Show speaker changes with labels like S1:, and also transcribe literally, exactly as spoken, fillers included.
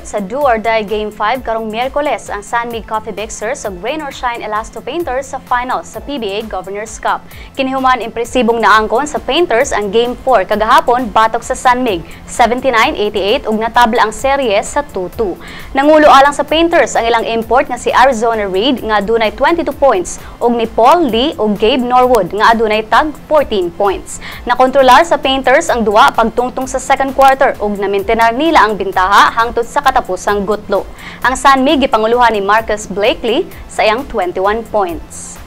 S1: sa Do or Die Game five karong Miyerkules ang San Mig Coffee Mixers ug Rain or Shine Elasto Painters sa final sa P B A Governors Cup. Kinihuman impresibong naangkon sa Painters ang Game four kagahapon batok sa San Mig seventy-nine eighty-eight ug natabla ang serye sa two two. Nangulo alang sa Painters ang ilang import nga si Arizona Reed nga adunay twenty-two points ug ni Paul Lee ug Gabe Norwood nga adunay tag fourteen points. Nakontrolar sa Painters ang duwa pagtungtong sa second quarter ug namintenar nila ang bintaha hangtod sa katapusang gutlo. Ang San Mig gipanguluhan ni Marcus Blakely sa iyang twenty-one points.